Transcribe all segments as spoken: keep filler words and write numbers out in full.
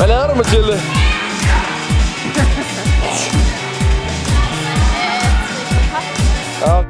Hvad lavede du, Mathilde? Ja.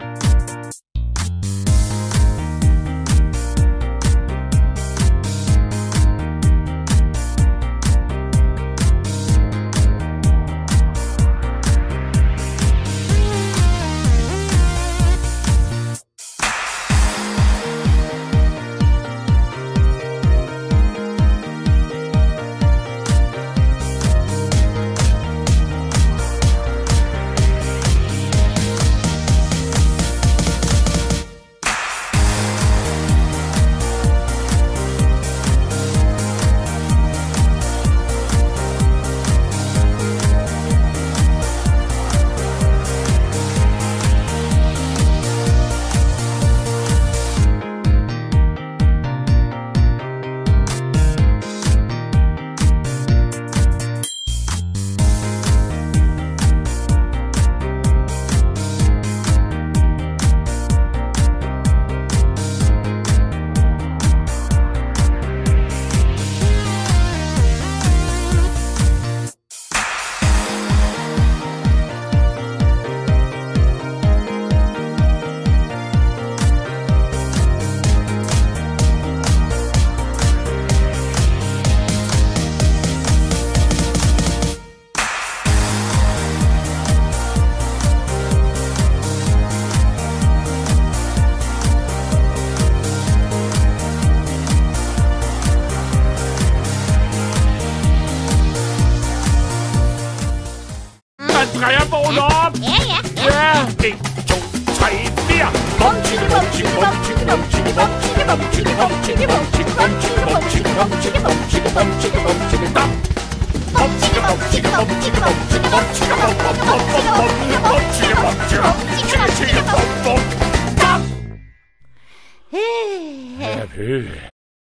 Andrea, vågn op! Ja, ja, ja. Ja! en, to, tre, fire! Bum, chicka, bum, chicka, bum, chicka, bum, chicka, bum, chicka, bum, chicka, bum, chicka, bum, chicka, bum, chicka, bum, chicka, bum, chicka, bum, chicka, bum, chicka, bum, chicka, bum. Bum, chicka, bum, chicka, bum, chicka, bum, chicka, bum, chicka, bum, bum, bum, bum, bum, chicka, bum, chicka, chicka, chicka, bum, bum, bum. Øh. Ja,